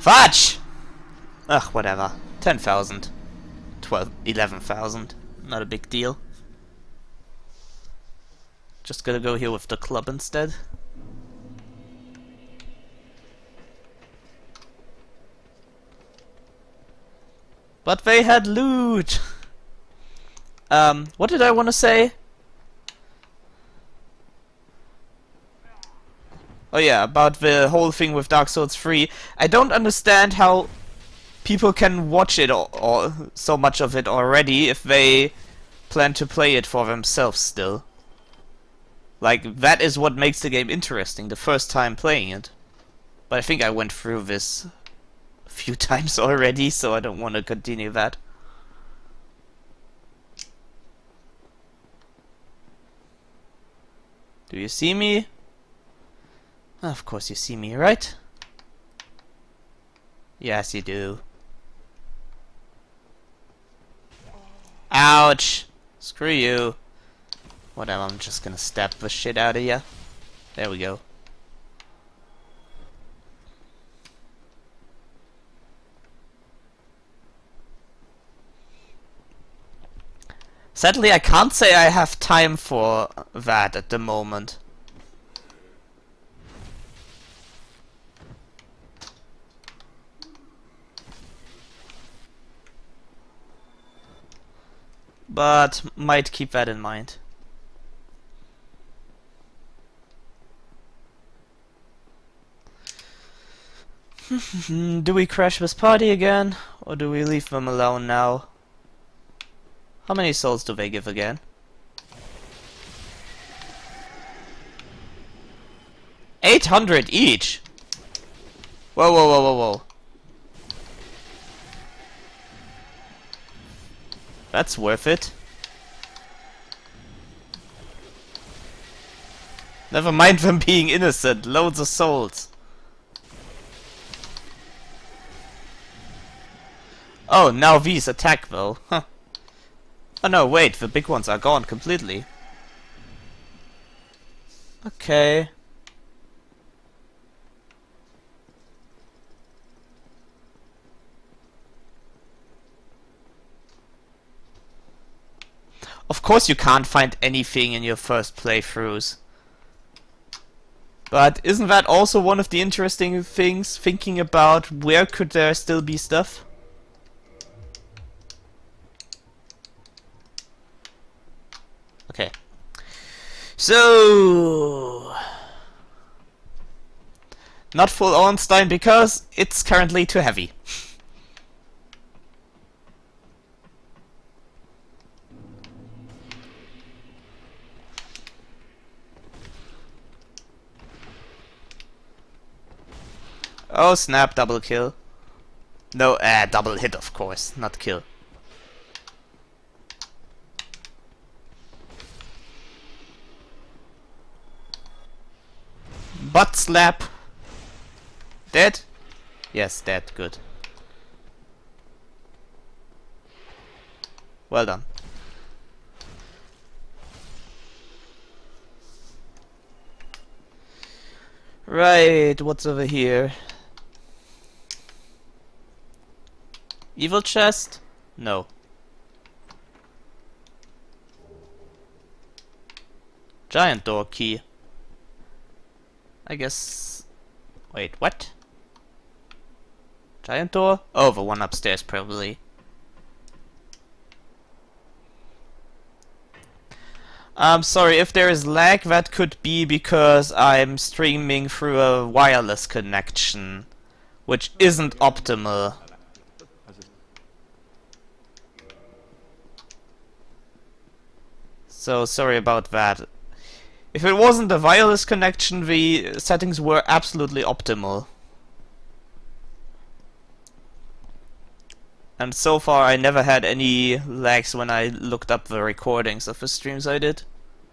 Fudge! Ugh, whatever. 10,000. 11,000. Not a big deal. Just gonna go here with the club instead. But they had loot! What did I want to say? Oh yeah, about the whole thing with Dark Souls 3. I don't understand how people can watch it or so much of it already if they plan to play it for themselves still. Like, that is what makes the game interesting, the first time playing it. But I think I went through this a few times already, so I don't want to continue that. Do you see me? Of course you see me, right? Yes, you do. Ouch! Screw you. Whatever, I'm just gonna stab the shit out of you. There we go. Sadly, I can't say I have time for that at the moment. But might keep that in mind. Do we crash this party again? Or do we leave them alone now? How many souls do they give again? 800 each! Whoa, whoa, whoa, whoa, whoa. That's worth it. Never mind them being innocent. Loads of souls. Oh, now these attack though. Huh. Oh no, wait, the big ones are gone completely. Okay. Of course you can't find anything in your first playthroughs. But isn't that also one of the interesting things, thinking about where could there still be stuff? Okay. So... not full Ornstein because it's currently too heavy. Oh snap, double kill. No, double hit of course, not kill. Butt slap. Dead? Yes, dead, good. Well done. Right, what's over here? Evil chest? No. Giant door key. I guess... wait, what? Giant door? Oh, the one upstairs probably. I'm sorry, if there is lag, that could be because I'm streaming through a wireless connection, which isn't optimal. So sorry about that. If it wasn't a wireless connection, the settings were absolutely optimal. And so far I never had any lags when I looked up the recordings of the streams I did.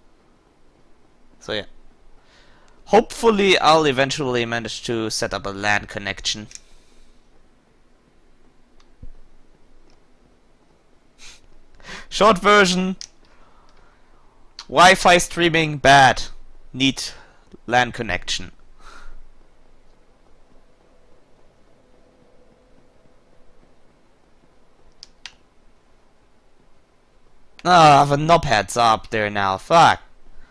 So yeah. Hopefully I'll eventually manage to set up a LAN connection. Short version. Wi-Fi streaming bad. Need LAN connection. Ah, the knobheads are up there now. Fuck.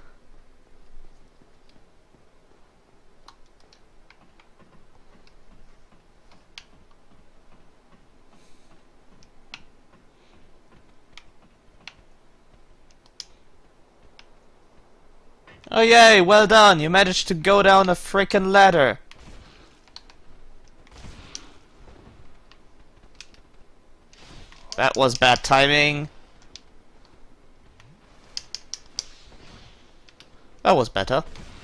Oh yay, well done, you managed to go down a frickin' ladder. That was bad timing. That was better.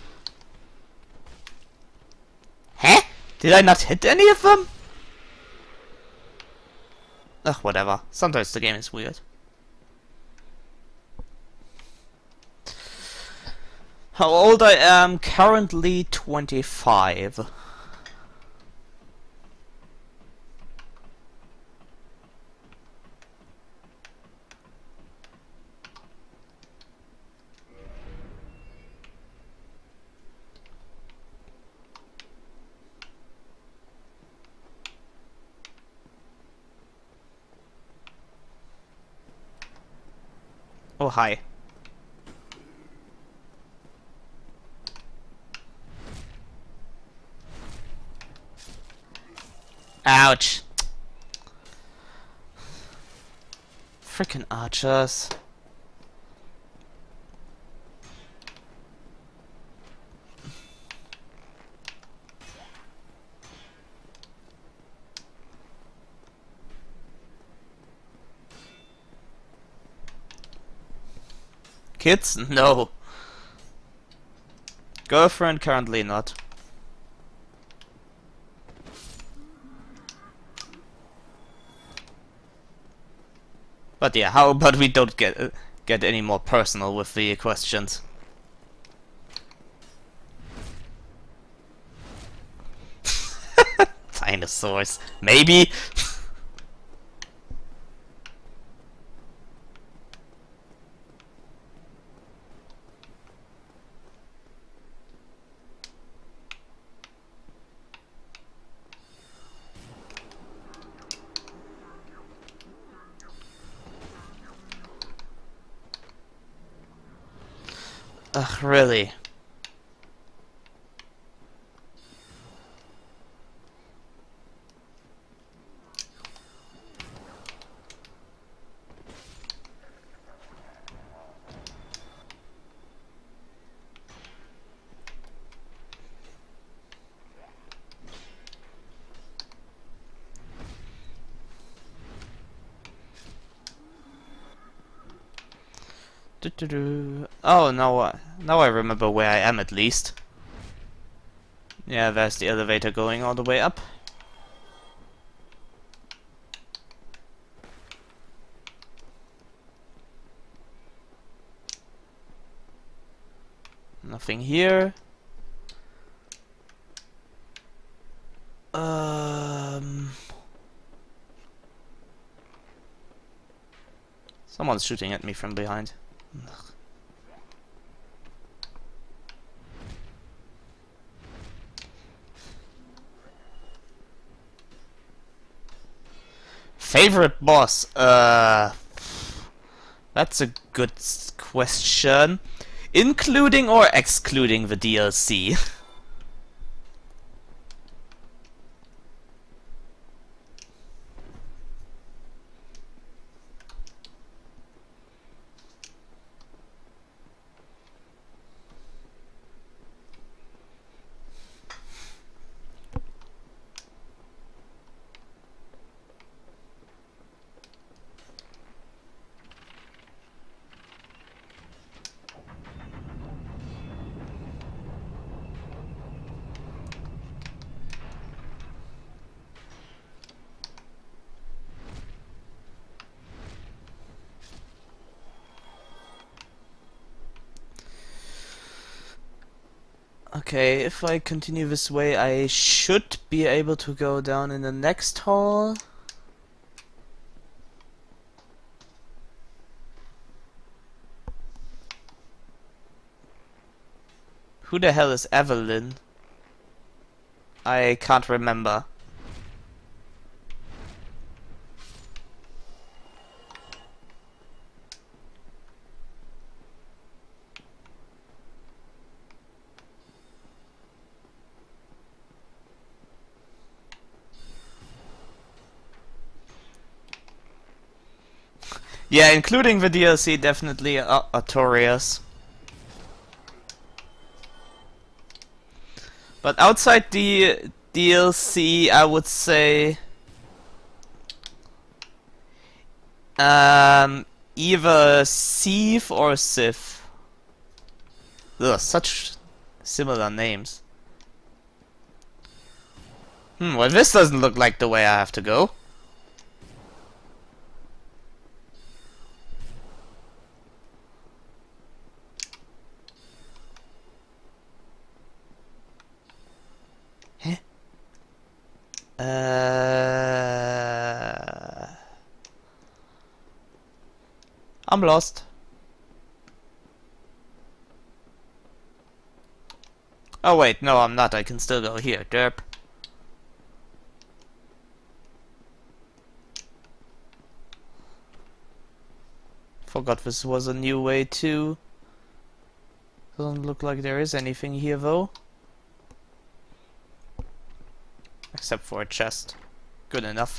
Huh? Did I not hit any of them? Ugh, whatever. Sometimes the game is weird. How old I am? Currently 25. Oh, hi. Ouch. Frickin' archers. Kids? No. Girlfriend? Currently not. But yeah, how about we don't get any more personal with the questions? Dinosaurs. Maybe? Ugh, really? Oh, now I remember where I am at least. Yeah, there's the elevator going all the way up. Nothing here. Someone's shooting at me from behind. Ugh. Favorite boss? That's a good question. Including or excluding the DLC? Okay, if I continue this way, I should be able to go down in the next hall. Who the hell is Evelyn? I can't remember. Yeah, including the DLC, definitely Artorias. But outside the DLC, I would say either Sif or Sif. Ugh, such similar names. Well, this doesn't look like the way I have to go. Huh? I'm lost. Oh wait, no I'm not, I can still go here, derp. Forgot this was a new way too. Doesn't look like there is anything here though. Except for a chest. Good enough.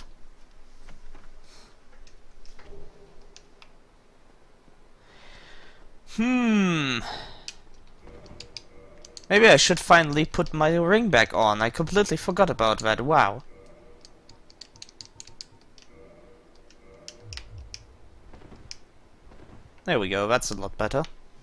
Maybe I should finally put my ring back on. I completely forgot about that. Wow. There we go. That's a lot better.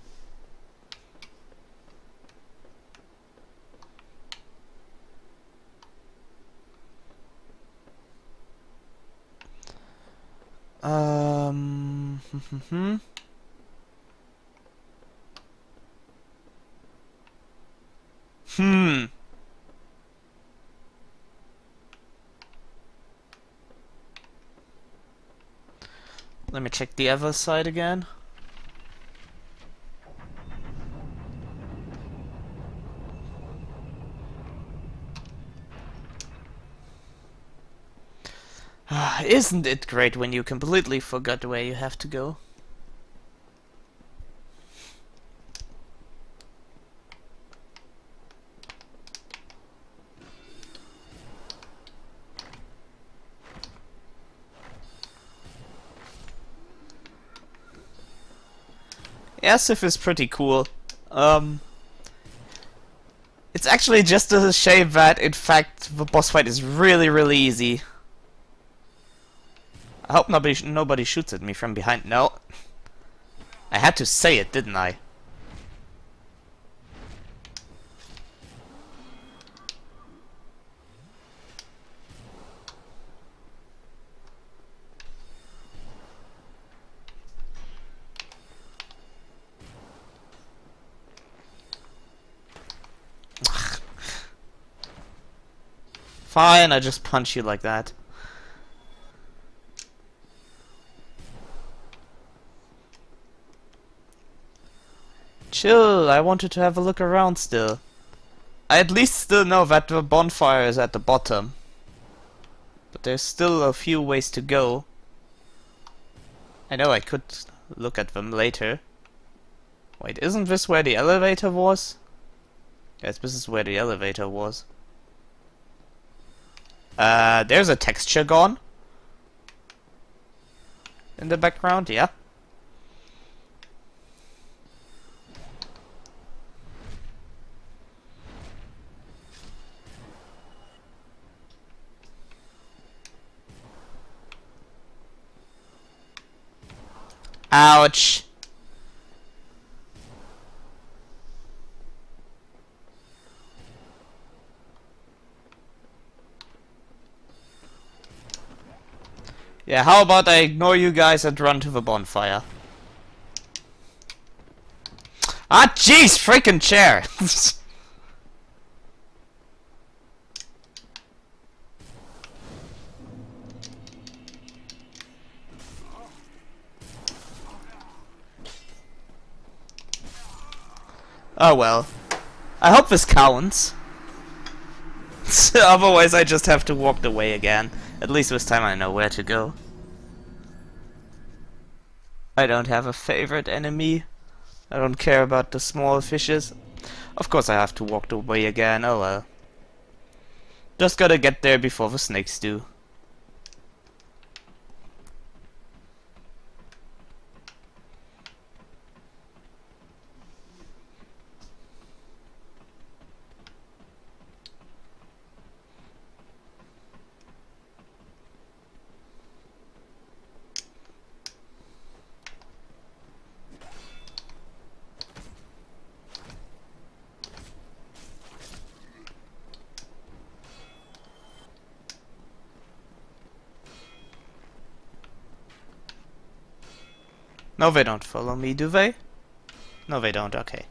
Let me check the other side again. Isn't it great when you completely forgot where you have to go? Yeah, Sif is pretty cool. It's actually just a shame that, in fact, the boss fight is really easy. I hope nobody shoots at me from behind. No. I had to say it, didn't I? Fine, I just punch you like that. Chill, I wanted to have a look around still. I at least still know that the bonfire is at the bottom. But there's still a few ways to go. I know I could look at them later. Wait, isn't this where the elevator was? Yes, this is where the elevator was. There's a texture gone. In the background, yeah. Ouch. Yeah, how about I ignore you guys and run to the bonfire? Ah, jeez, freaking chair! Oh well. I hope this counts. Otherwise I just have to walk the way again. At least this time I know where to go. I don't have a favorite enemy. I don't care about the small fishes. Of course I have to walk the way again, oh well. Just gotta get there before the snakes do. No, they don't follow me, do they? No, they don't, okay.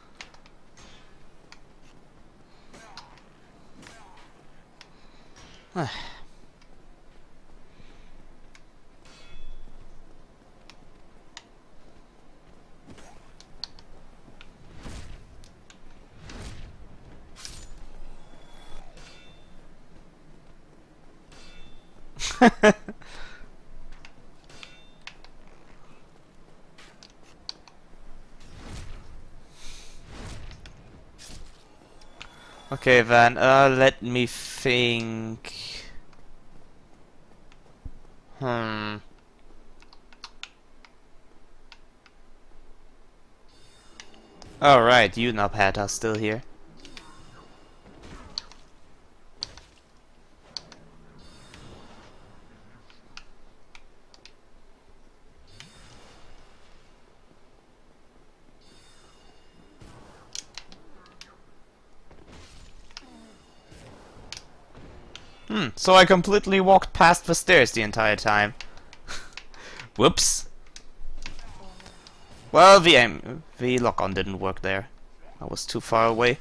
Okay then, let me think. Alright, you Nubhat are still here. So I completely walked past the stairs the entire time. Whoops. Well, the lock-on didn't work there. I was too far away.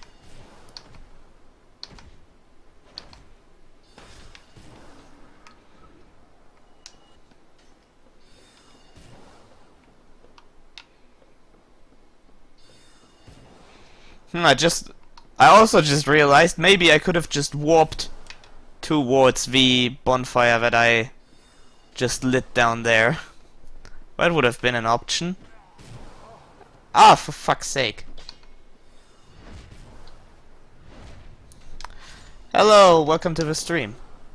I also just realized maybe I could have just warped towards the bonfire that I just lit down there. That would have been an option. Ah, for fuck's sake. Hello, welcome to the stream.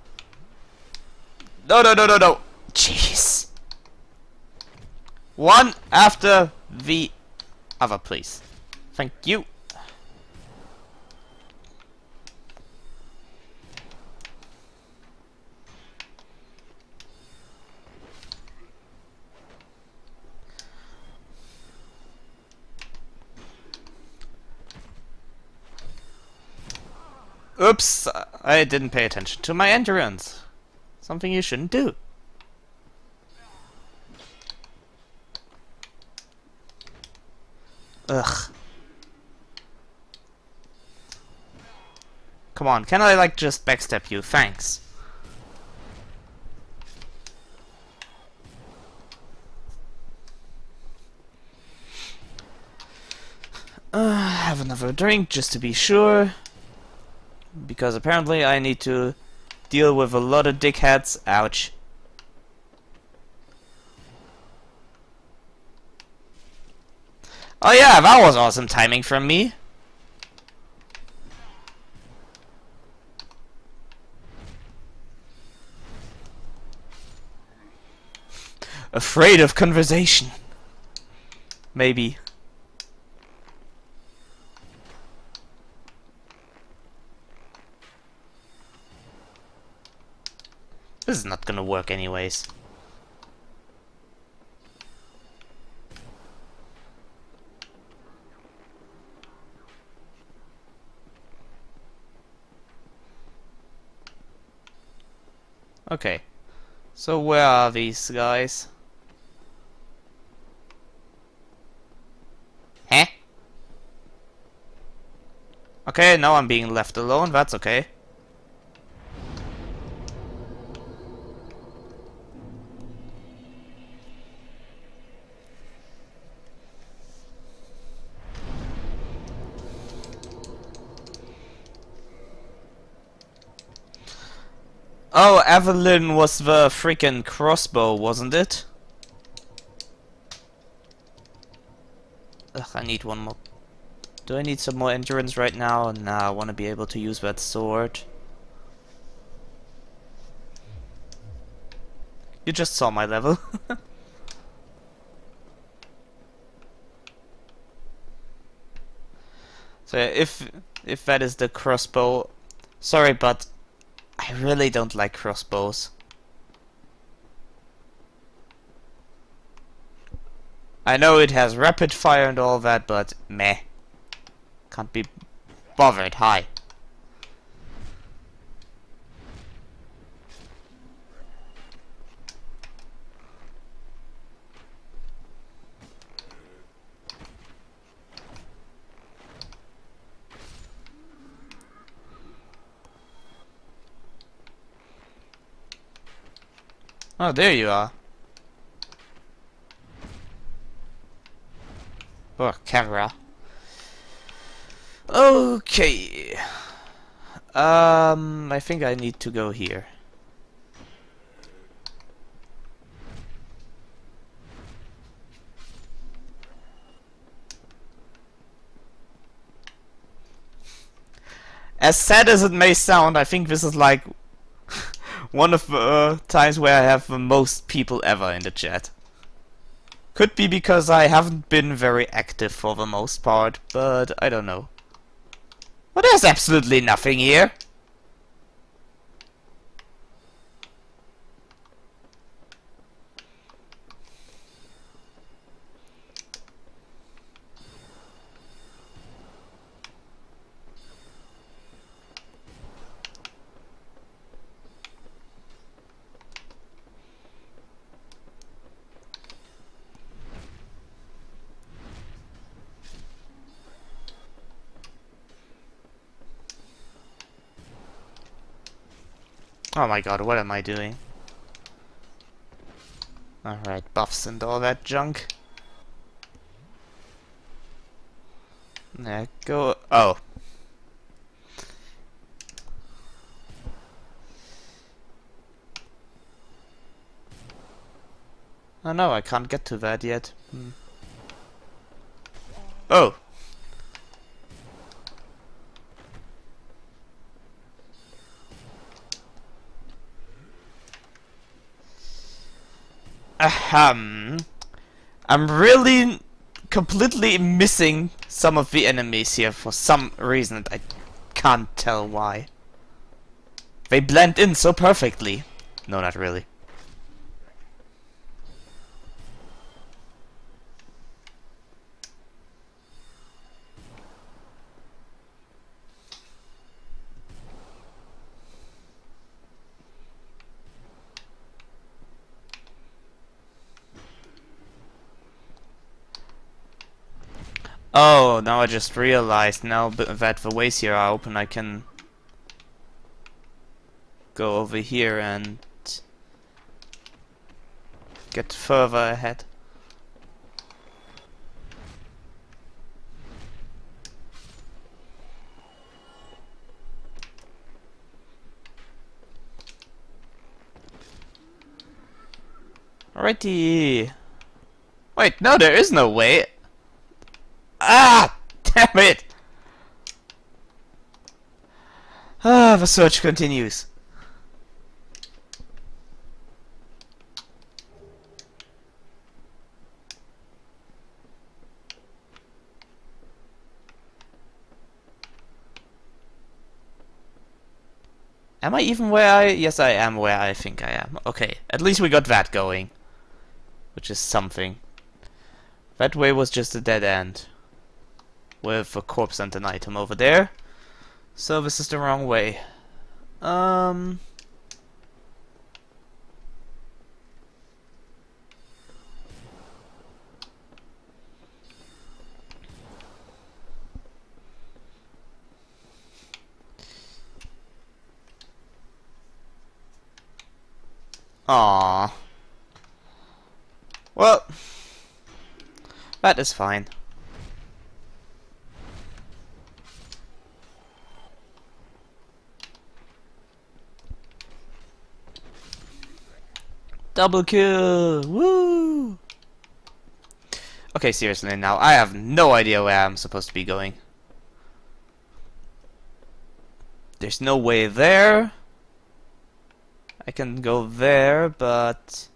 No, no, no, no, no. Jeez. One after the other, please. Thank you. Oops, I didn't pay attention to my endurance. Something you shouldn't do. Ugh. Come on, can I like just backstep you? Thanks. Have another drink just to be sure. Because apparently I need to deal with a lot of dickheads. Ouch. Oh yeah, that was awesome timing from me. Afraid of conversation. Maybe. This is not gonna work anyways. Okay. So where are these guys? Huh? Okay, now I'm being left alone, that's okay. Oh, Evelyn was the freaking crossbow, wasn't it? Ugh, I need one more. Do I need some more endurance right now? Nah, I want to be able to use that sword. You just saw my level. So if that is the crossbow, sorry, but I really don't like crossbows. I know it has rapid fire and all that, but meh. Can't be bothered. Hi. Oh, there you are. Oh, camera. Okay. I think I need to go here. As sad as it may sound, I think this is like one of the times where I have the most people ever in the chat. Could be because I haven't been very active for the most part, but I don't know. But there's absolutely nothing here. Oh my god, what am I doing? Alright, buffs and all that junk. There, go. Oh. Oh no, I can't get to that yet. Oh. Ahem. I'm really completely missing some of the enemies here for some reason. I can't tell why. They blend in so perfectly. No, not really. Oh, now I just realized, now that the ways here are open, I can go over here and get further ahead. Alrighty. Wait, no, there is no way. Ah! Damn it! Ah, the search continues. Am I even where I... Yes, I am where I think I am. Okay, at least we got that going. Which is something. That way was just a dead end. With a corpse and an item over there. So this is the wrong way. Aww. Well, that is fine. Double kill! Woo! Okay, seriously now, I have no idea where I'm supposed to be going. There's no way there. I can go there, but...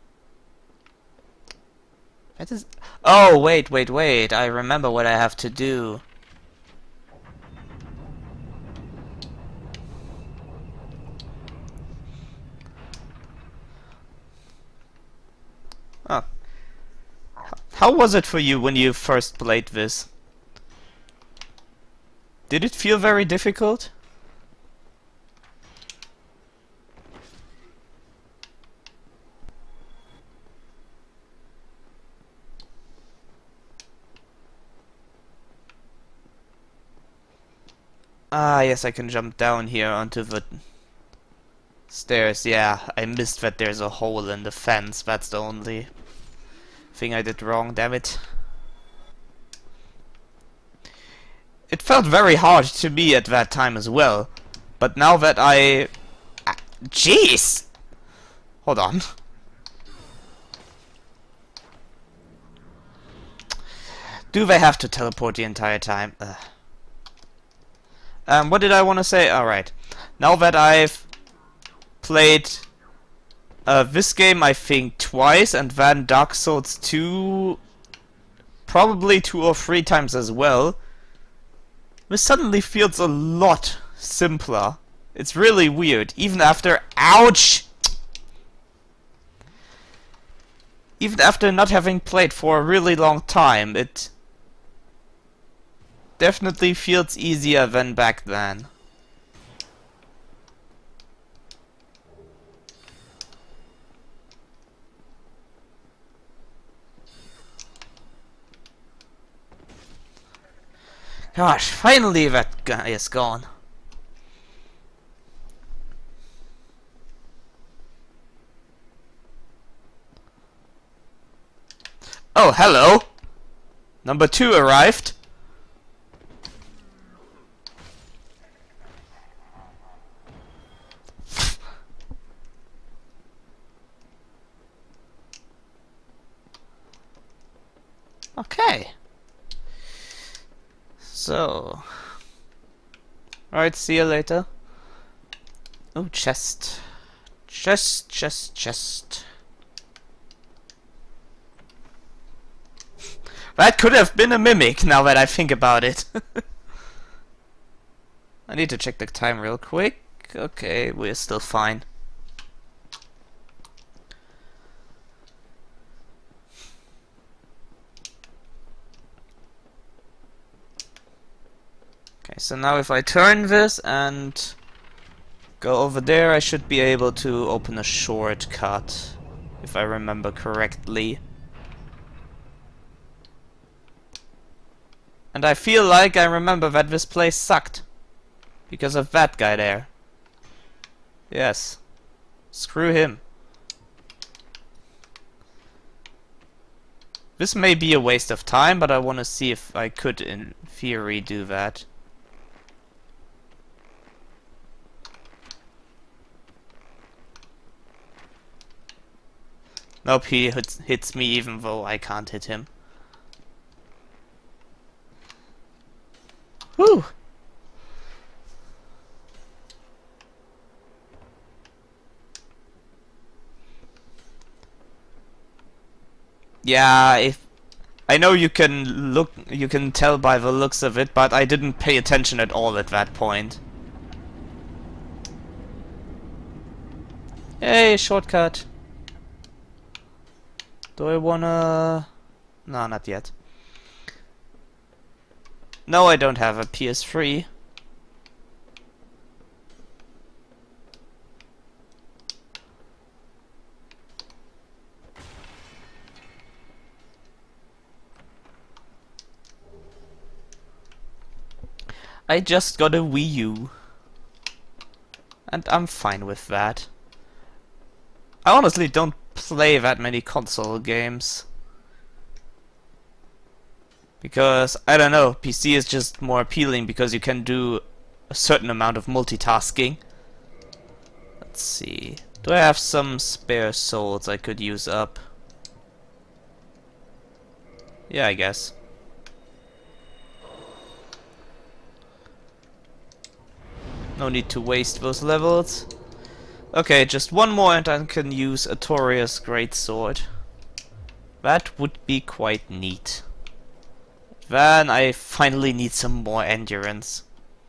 That is... Oh, wait, I remember what I have to do. Oh. How was it for you when you first played this? Did it feel very difficult? Ah, yes, I can jump down here onto the Stairs, yeah. I missed that there's a hole in the fence. That's the only thing I did wrong, damn it. It felt very hard to me at that time as well. But now that I... Jeez! Hold on. Do they have to teleport the entire time? What did I want to say? Alright. Now that I've played this game, I think, twice, and then Dark Souls 2 probably 2 or 3 times as well, this suddenly feels a lot simpler. It's really weird. Even after... Ouch! Even after not having played for a really long time, it definitely feels easier than back then. Gosh, finally that guy is gone. Oh, hello! Number 2 arrived. Okay. So... Alright, see you later. Oh, chest. Chest. That could have been a mimic, now that I think about it. I need to check the time real quick. Okay, we're still fine. Okay, so now if I turn this and go over there, I should be able to open a shortcut, if I remember correctly. And I feel like I remember that this place sucked. Because of that guy there. Yes. Screw him. This may be a waste of time, but I want to see if I could, in theory, do that. Nope, he hits me even though I can't hit him. Woo! Yeah, if I know you can tell by the looks of it, but I didn't pay attention at all at that point. Hey, shortcut. Do I wanna... No, not yet. No, I don't have a PS3. I just got a Wii U. And I'm fine with that. I honestly don't play that many console games. Because, I don't know, PC is just more appealing because you can do a certain amount of multitasking. Let's see. Do I have some spare souls I could use up? Yeah, I guess. No need to waste those levels. Okay, just one more and I can use Artorias' Greatsword. That would be quite neat. Then I finally need some more endurance.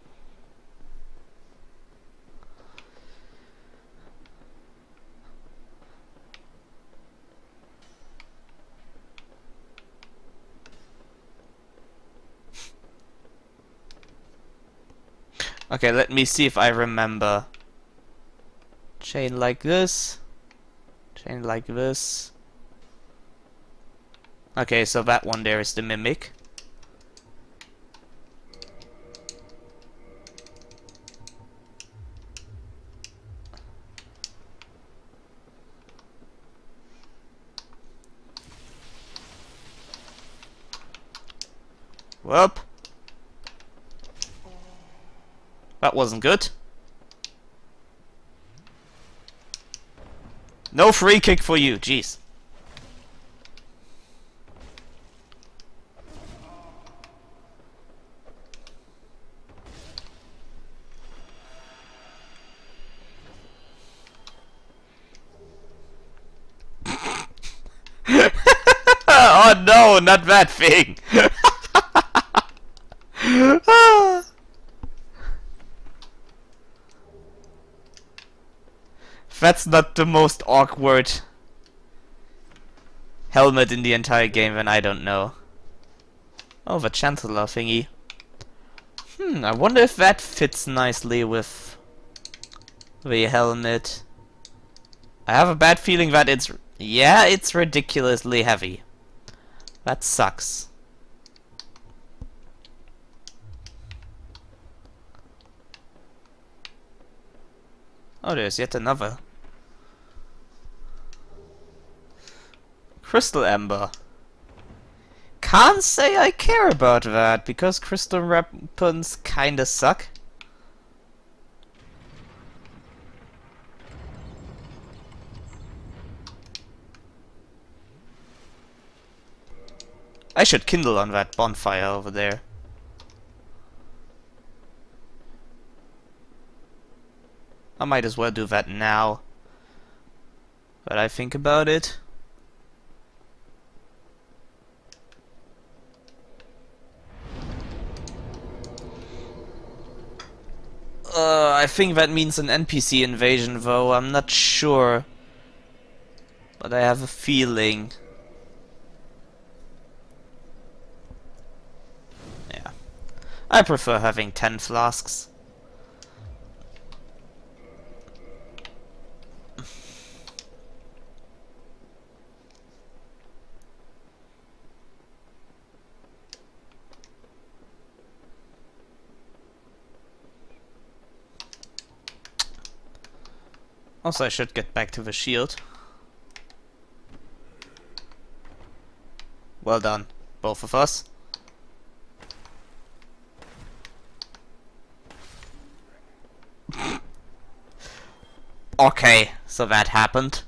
Okay, let me see if I remember. Chain like this. Chain like this. Okay, so that one there is the mimic. Whoop. That wasn't good. No free kick for you, jeez. Oh no, not that thing! That's not the most awkward helmet in the entire game, and I don't know. Oh, the Chancellor thingy. I wonder if that fits nicely with the helmet. I have a bad feeling that it's... yeah, it's ridiculously heavy. That sucks. Oh, there's yet another. Crystal Ember. Can't say I care about that, because crystal weapons kinda suck. I should kindle on that bonfire over there. I might as well do that now. But I think about it. I think that means an NPC invasion, though. I'm not sure. But I have a feeling. Yeah. I prefer having 10 flasks. Also, I should get back to the shield. Well done, both of us. Okay, so that happened.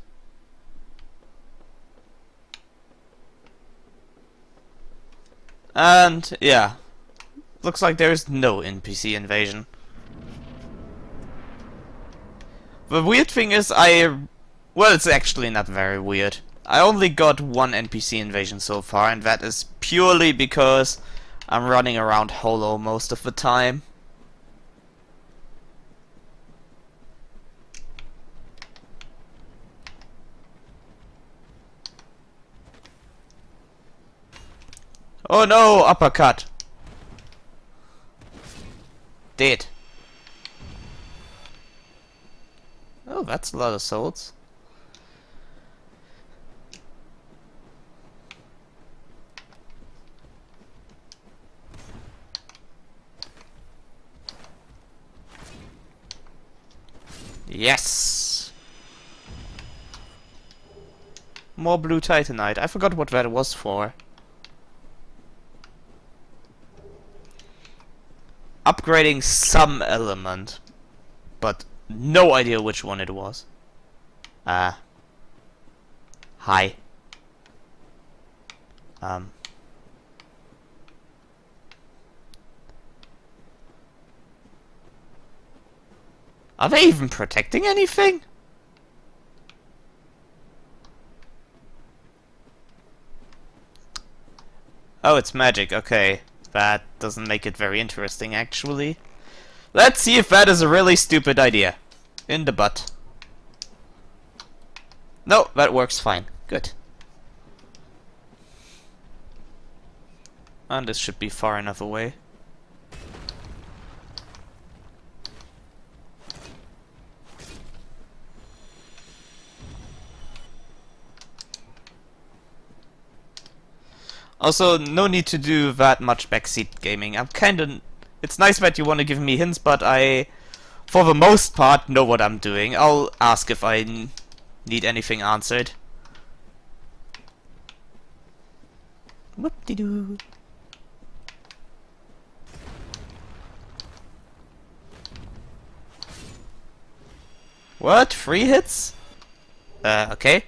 And, yeah. Looks like there is no NPC invasion. The weird thing is well, it's actually not very weird. I only got one NPC invasion so far, and that is purely because I'm running around Holo most of the time. Oh no, uppercut. Dead. Oh, that's a lot of souls. Yes! More blue titanite. I forgot what that was for. Upgrading some element, but no idea which one it was. Hi. Are they even protecting anything? Oh, it's magic, okay. That doesn't make it very interesting, actually. Let's see if that is a really stupid idea. In the butt. No, that works fine. Good. And this should be far enough away. Also, no need to do that much backseat gaming. I'm kinda... It's nice that you want to give me hints, but I, for the most part, know what I'm doing. I'll ask if I need anything answered. Whoop-de-doo. What? 3 hits? Okay.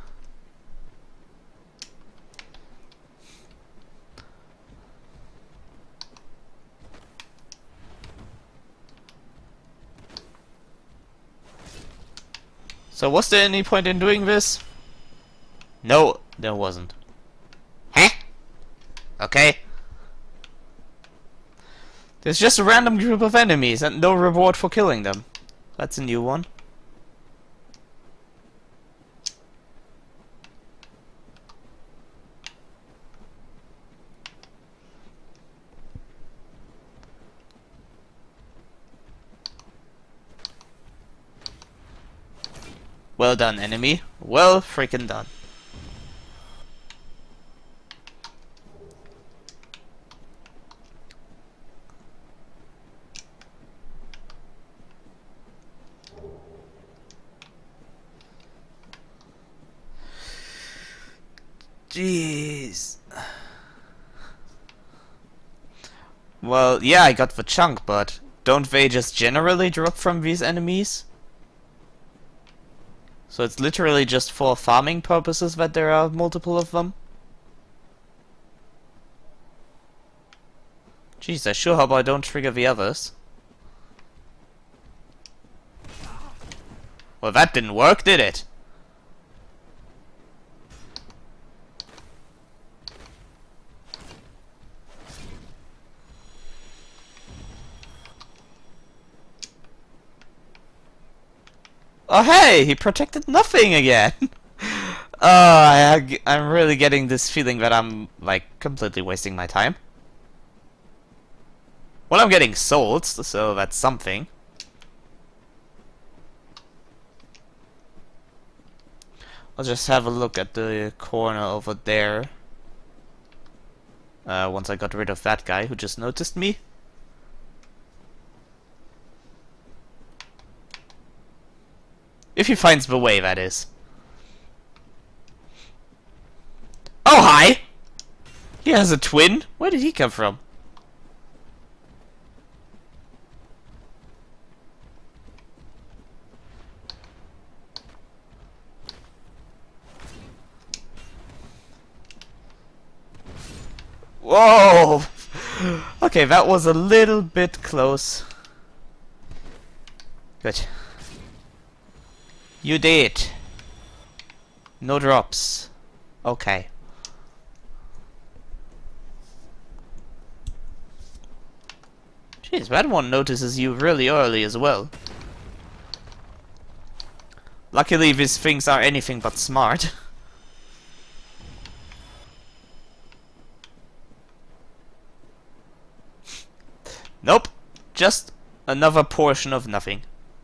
So was there any point in doing this? No, there wasn't. Huh? Okay. There's just a random group of enemies and no reward for killing them. That's a new one. Well done, enemy. Well freaking done. Jeez. Well, yeah, I got the chunk, but don't they just generally drop from these enemies? So it's literally just for farming purposes that there are multiple of them? Jeez, I sure hope I don't trigger the others. Well, that didn't work, did it? Oh hey, he protected nothing again! I'm really getting this feeling that I'm, like, completely wasting my time. Well, I'm getting souls, so that's something. I'll just have a look at the corner over there. Once I got rid of that guy who just noticed me. If he finds the way, that is. Oh, hi! He has a twin? Where did he come from? Whoa! Okay, that was a little bit close. Good. You did. No drops. Okay. Jeez, that one notices you really early as well. Luckily, these things are anything but smart. Nope. Just another portion of nothing.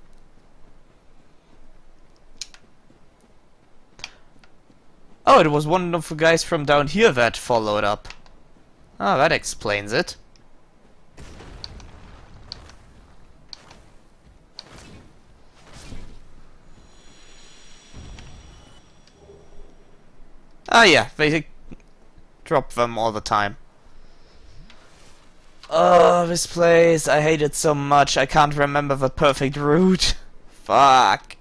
Oh, it was one of the guys from down here that followed up. Ah, that explains it. Ah yeah, they drop them all the time. Oh, this place, I hate it so much, I can't remember the perfect route. Fuck.